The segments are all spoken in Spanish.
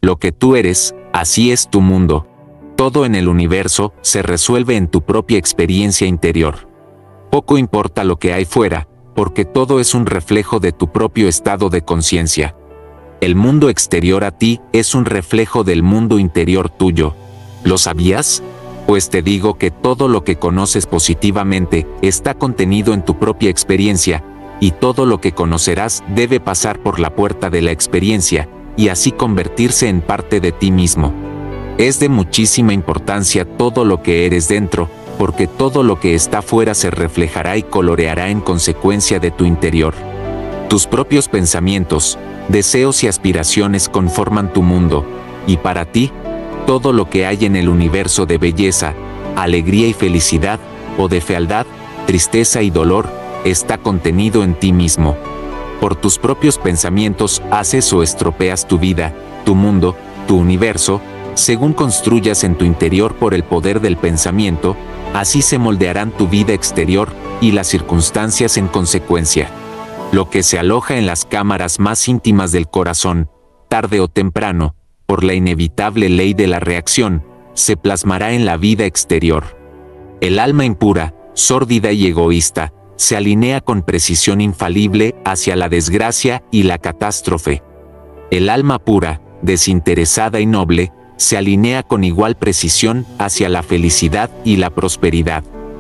Lo que tú eres, así es tu mundo. Todo en el universo se resuelve en tu propia experiencia interior. Poco importa lo que hay fuera, porque todo es un reflejo de tu propio estado de conciencia. El mundo exterior a ti es un reflejo del mundo interior tuyo. ¿Lo sabías? Pues te digo que todo lo que conoces positivamente está contenido en tu propia experiencia, y todo lo que conocerás debe pasar por la puerta de la experiencia, y así convertirse en parte de ti mismo. Es de muchísima importancia todo lo que eres dentro, porque todo lo que está fuera se reflejará y coloreará en consecuencia de tu interior. Tus propios pensamientos, deseos y aspiraciones conforman tu mundo, y para ti, todo lo que hay en el universo de belleza, alegría y felicidad, o de fealdad, tristeza y dolor, está contenido en ti mismo. Por tus propios pensamientos haces o estropeas tu vida, tu mundo, tu universo. Según construyas en tu interior por el poder del pensamiento, así se moldearán tu vida exterior y las circunstancias en consecuencia. Lo que se aloja en las cámaras más íntimas del corazón, tarde o temprano, por la inevitable ley de la reacción, se plasmará en la vida exterior. El alma impura, sórdida y egoísta, se alinea con precisión infalible hacia la desgracia y la catástrofe. El alma pura, desinteresada y noble, se alinea con igual precisión hacia la felicidad y la prosperidad.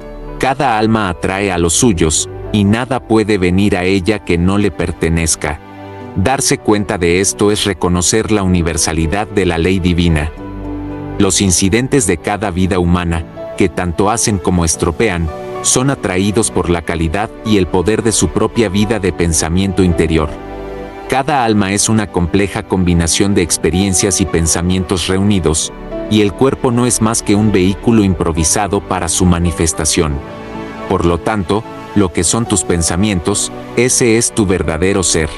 Cada alma atrae a los suyos, y nada puede venir a ella que no le pertenezca. Darse cuenta de esto es reconocer la universalidad de la ley divina. Los incidentes de cada vida humana, que tanto hacen como estropean, son atraídos por la calidad y el poder de su propia vida de pensamiento interior. Cada alma es una compleja combinación de experiencias y pensamientos reunidos, y el cuerpo no es más que un vehículo improvisado para su manifestación. Por lo tanto, lo que son tus pensamientos, ese es tu verdadero ser.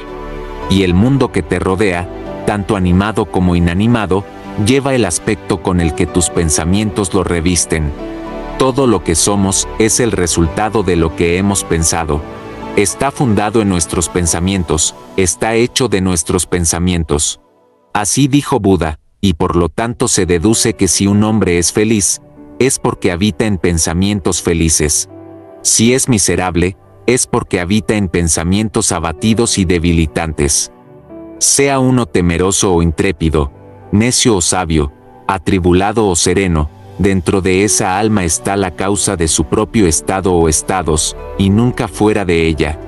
Y el mundo que te rodea, tanto animado como inanimado, lleva el aspecto con el que tus pensamientos lo revisten. Todo lo que somos es el resultado de lo que hemos pensado. Está fundado en nuestros pensamientos, está hecho de nuestros pensamientos. Así dijo Buda, y por lo tanto se deduce que si un hombre es feliz, es porque habita en pensamientos felices. Si es miserable, es porque habita en pensamientos abatidos y debilitantes. Sea uno temeroso o intrépido, necio o sabio, atribulado o sereno, dentro de esa alma está la causa de su propio estado o estados, y nunca fuera de ella.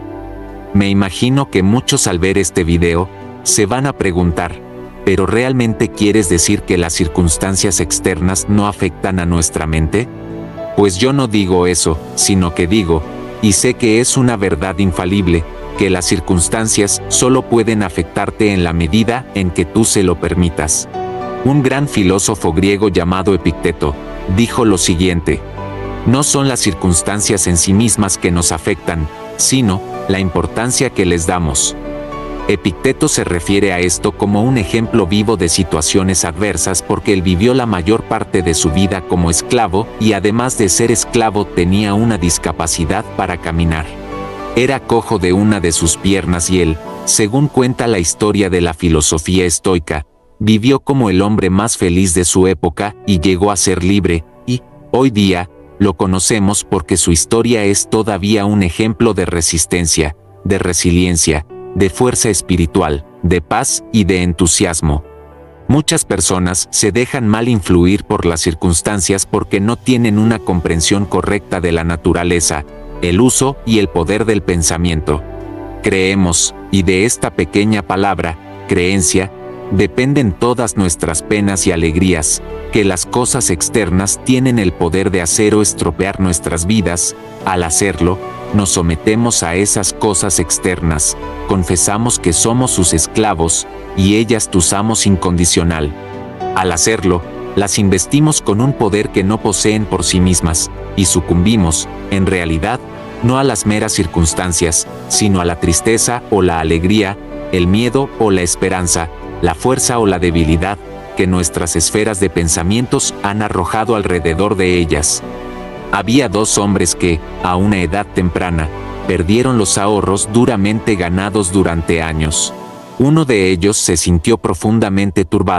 Me imagino que muchos al ver este video, se van a preguntar, ¿pero realmente quieres decir que las circunstancias externas no afectan a nuestra mente? Pues yo no digo eso, sino que digo, y sé que es una verdad infalible, que las circunstancias solo pueden afectarte en la medida en que tú se lo permitas. Un gran filósofo griego llamado Epicteto dijo lo siguiente: no son las circunstancias en sí mismas que nos afectan, sino la importancia que les damos. Epicteto se refiere a esto como un ejemplo vivo de situaciones adversas porque él vivió la mayor parte de su vida como esclavo y además de ser esclavo tenía una discapacidad para caminar. Era cojo de una de sus piernas y él, según cuenta la historia de la filosofía estoica, vivió como el hombre más feliz de su época y llegó a ser libre, y, hoy día, lo conocemos porque su historia es todavía un ejemplo de resistencia, de resiliencia, de fuerza espiritual, de paz y de entusiasmo. Muchas personas se dejan mal influir por las circunstancias porque no tienen una comprensión correcta de la naturaleza, el uso y el poder del pensamiento. Creemos, y de esta pequeña palabra, creencia, dependen todas nuestras penas y alegrías, que las cosas externas tienen el poder de hacer o estropear nuestras vidas. Al hacerlo, nos sometemos a esas cosas externas, confesamos que somos sus esclavos, y ellas tus amos incondicional. Al hacerlo, las investimos con un poder que no poseen por sí mismas, y sucumbimos, en realidad, no a las meras circunstancias, sino a la tristeza o la alegría, el miedo o la esperanza, la fuerza o la debilidad, que nuestras esferas de pensamientos han arrojado alrededor de ellas. Había dos hombres que, a una edad temprana, perdieron los ahorros duramente ganados durante años. Uno de ellos se sintió profundamente turbado,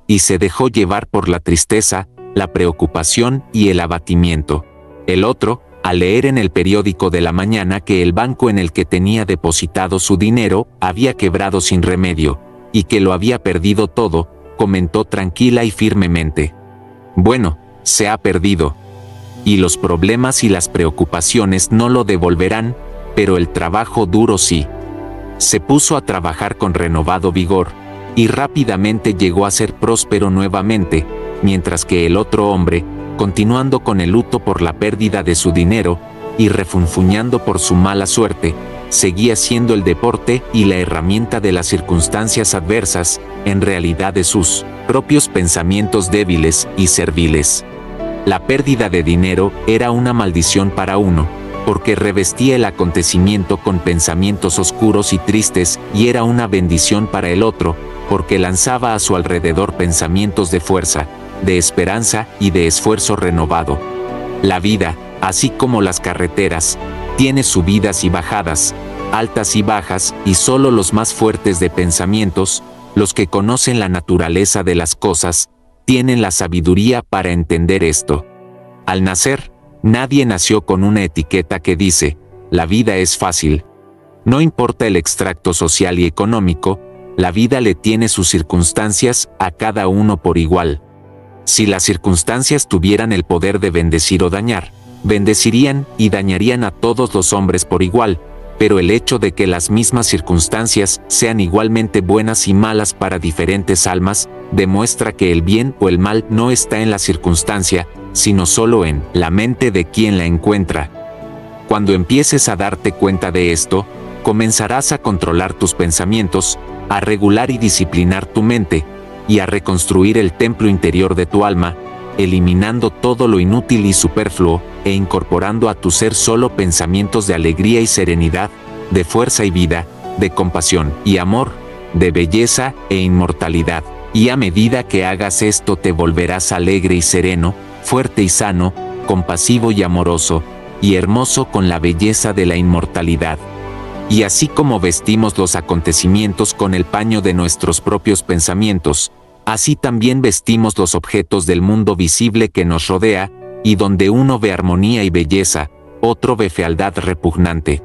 y se dejó llevar por la tristeza, la preocupación y el abatimiento. El otro, al leer en el periódico de la mañana que el banco en el que tenía depositado su dinero había quebrado sin remedio, y que lo había perdido todo, comentó tranquila y firmemente: bueno, se ha perdido. Y los problemas y las preocupaciones no lo devolverán, pero el trabajo duro sí. Se puso a trabajar con renovado vigor, y rápidamente llegó a ser próspero nuevamente, mientras que el otro hombre, continuando con el luto por la pérdida de su dinero, y refunfuñando por su mala suerte, seguía siendo el deporte y la herramienta de las circunstancias adversas, en realidad de sus propios pensamientos débiles y serviles. La pérdida de dinero era una maldición para uno, porque revestía el acontecimiento con pensamientos oscuros y tristes, y era una bendición para el otro, porque lanzaba a su alrededor pensamientos de fuerza, de esperanza y de esfuerzo renovado. La vida, así como las carreteras, tiene subidas y bajadas, altas y bajas, y solo los más fuertes de pensamientos, los que conocen la naturaleza de las cosas, tienen la sabiduría para entender esto. Al nacer, nadie nació con una etiqueta que dice: la vida es fácil. No importa el extracto social y económico, la vida le tiene sus circunstancias a cada uno por igual. Si las circunstancias tuvieran el poder de bendecir o dañar, bendecirían y dañarían a todos los hombres por igual, pero el hecho de que las mismas circunstancias sean igualmente buenas y malas para diferentes almas, demuestra que el bien o el mal no está en la circunstancia, sino solo en la mente de quien la encuentra. Cuando empieces a darte cuenta de esto, comenzarás a controlar tus pensamientos, a regular y disciplinar tu mente, y a reconstruir el templo interior de tu alma, eliminando todo lo inútil y superfluo, e incorporando a tu ser solo pensamientos de alegría y serenidad, de fuerza y vida, de compasión y amor, de belleza e inmortalidad. Y a medida que hagas esto te volverás alegre y sereno, fuerte y sano, compasivo y amoroso, y hermoso con la belleza de la inmortalidad. Y así como vestimos los acontecimientos con el paño de nuestros propios pensamientos, así también vestimos los objetos del mundo visible que nos rodea, y donde uno ve armonía y belleza, otro ve fealdad repugnante.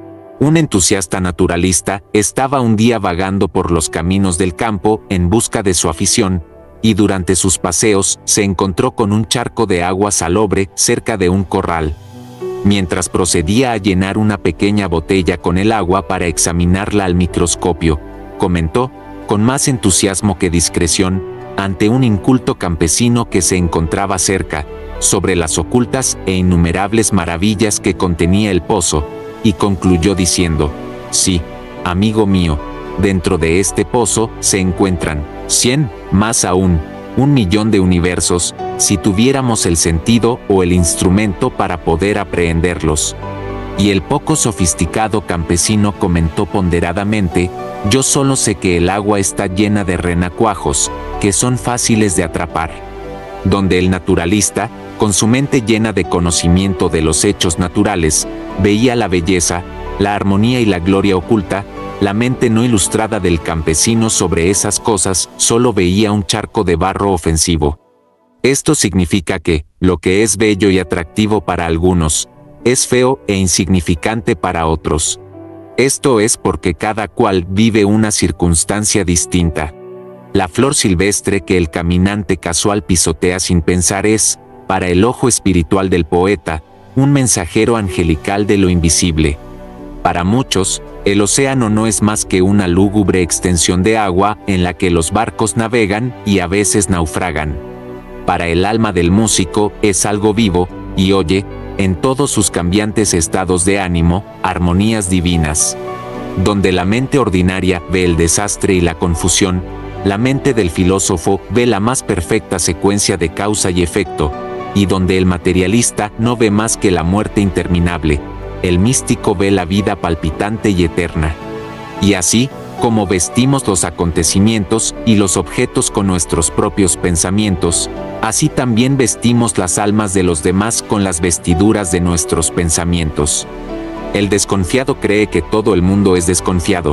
Un entusiasta naturalista estaba un día vagando por los caminos del campo en busca de su afición, y durante sus paseos se encontró con un charco de agua salobre cerca de un corral. Mientras procedía a llenar una pequeña botella con el agua para examinarla al microscopio, comentó, con más entusiasmo que discreción, ante un inculto campesino que se encontraba cerca, sobre las ocultas e innumerables maravillas que contenía el pozo, y concluyó diciendo: sí, amigo mío, dentro de este pozo se encuentran 100, más aún, 1.000.000 de universos, si tuviéramos el sentido o el instrumento para poder aprehenderlos. Y el poco sofisticado campesino comentó ponderadamente: yo solo sé que el agua está llena de renacuajos, que son fáciles de atrapar. Donde el naturalista, con su mente llena de conocimiento de los hechos naturales, veía la belleza, la armonía y la gloria oculta, la mente no ilustrada del campesino sobre esas cosas solo veía un charco de barro ofensivo. Esto significa que, lo que es bello y atractivo para algunos, es feo e insignificante para otros. Esto es porque cada cual vive una circunstancia distinta. La flor silvestre que el caminante casual pisotea sin pensar es, para el ojo espiritual del poeta, un mensajero angelical de lo invisible. Para muchos, el océano no es más que una lúgubre extensión de agua en la que los barcos navegan y a veces naufragan. Para el alma del músico es algo vivo, y oye, en todos sus cambiantes estados de ánimo, armonías divinas. Donde la mente ordinaria ve el desastre y la confusión, la mente del filósofo ve la más perfecta secuencia de causa y efecto, y donde el materialista no ve más que la muerte interminable, el místico ve la vida palpitante y eterna. Y así, como vestimos los acontecimientos y los objetos con nuestros propios pensamientos, así también vestimos las almas de los demás con las vestiduras de nuestros pensamientos. El desconfiado cree que todo el mundo es desconfiado,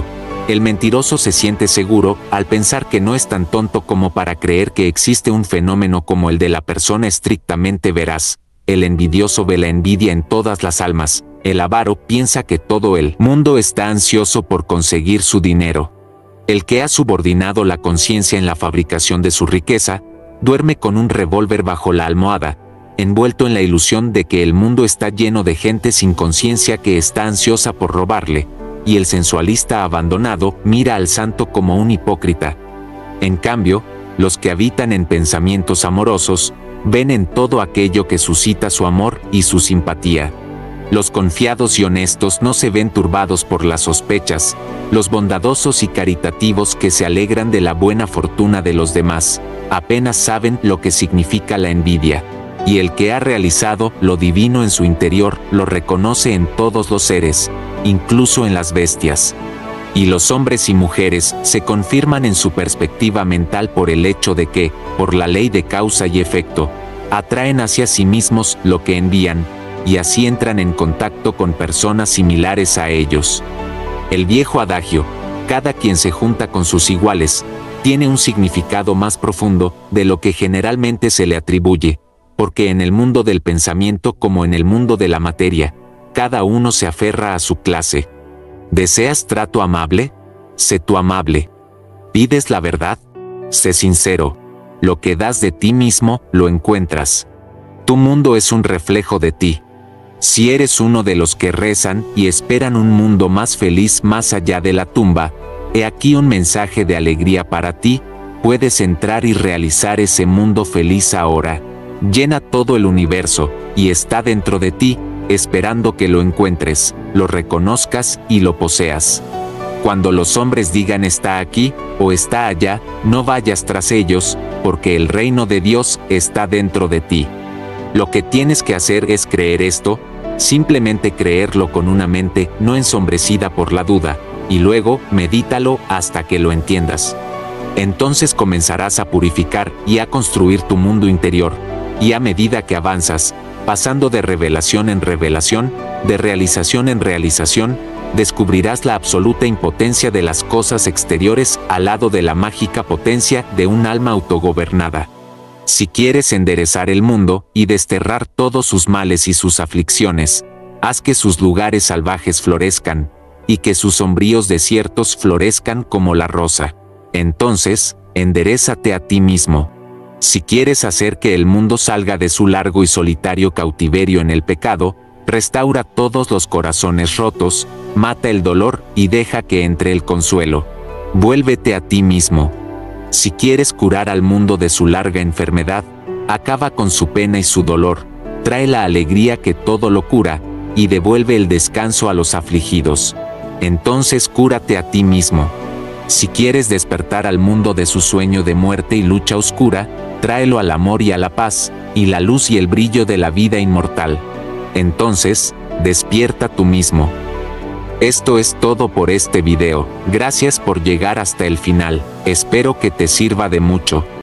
El mentiroso se siente seguro al pensar que no es tan tonto como para creer que existe un fenómeno como el de la persona estrictamente veraz. El envidioso ve la envidia en todas las almas. El avaro piensa que todo el mundo está ansioso por conseguir su dinero. El que ha subordinado la conciencia en la fabricación de su riqueza, duerme con un revólver bajo la almohada, envuelto en la ilusión de que el mundo está lleno de gente sin conciencia que está ansiosa por robarle, y el sensualista abandonado mira al santo como un hipócrita. En cambio, los que habitan en pensamientos amorosos, ven en todo aquello que suscita su amor y su simpatía. Los confiados y honestos no se ven turbados por las sospechas, los bondadosos y caritativos que se alegran de la buena fortuna de los demás, apenas saben lo que significa la envidia. Y el que ha realizado lo divino en su interior lo reconoce en todos los seres, incluso en las bestias. Y los hombres y mujeres se confirman en su perspectiva mental por el hecho de que, por la ley de causa y efecto, atraen hacia sí mismos lo que envían, y así entran en contacto con personas similares a ellos. El viejo adagio, cada quien se junta con sus iguales, tiene un significado más profundo de lo que generalmente se le atribuye, porque en el mundo del pensamiento como en el mundo de la materia, cada uno se aferra a su clase. ¿Deseas trato amable? Sé tú amable. ¿Pides la verdad? Sé sincero. Lo que das de ti mismo, lo encuentras. Tu mundo es un reflejo de ti. Si eres uno de los que rezan y esperan un mundo más feliz más allá de la tumba, he aquí un mensaje de alegría para ti, puedes entrar y realizar ese mundo feliz ahora. Llena todo el universo, y está dentro de ti, esperando que lo encuentres, lo reconozcas y lo poseas. Cuando los hombres digan está aquí, o está allá, no vayas tras ellos, porque el reino de Dios está dentro de ti. Lo que tienes que hacer es creer esto, simplemente creerlo con una mente no ensombrecida por la duda, y luego medítalo hasta que lo entiendas. Entonces comenzarás a purificar y a construir tu mundo interior, y a medida que avanzas, pasando de revelación en revelación, de realización en realización, descubrirás la absoluta impotencia de las cosas exteriores al lado de la mágica potencia de un alma autogobernada. Si quieres enderezar el mundo y desterrar todos sus males y sus aflicciones, haz que sus lugares salvajes florezcan, y que sus sombríos desiertos florezcan como la rosa. Entonces, enderézate a ti mismo. Si quieres hacer que el mundo salga de su largo y solitario cautiverio en el pecado, restaura todos los corazones rotos, mata el dolor y deja que entre el consuelo. Vuélvete a ti mismo. Si quieres curar al mundo de su larga enfermedad, acaba con su pena y su dolor, trae la alegría que todo lo cura, y devuelve el descanso a los afligidos. Entonces cúrate a ti mismo. Si quieres despertar al mundo de su sueño de muerte y lucha oscura, tráelo al amor y a la paz, y la luz y el brillo de la vida inmortal. Entonces, despierta tú mismo. Esto es todo por este video, gracias por llegar hasta el final, espero que te sirva de mucho.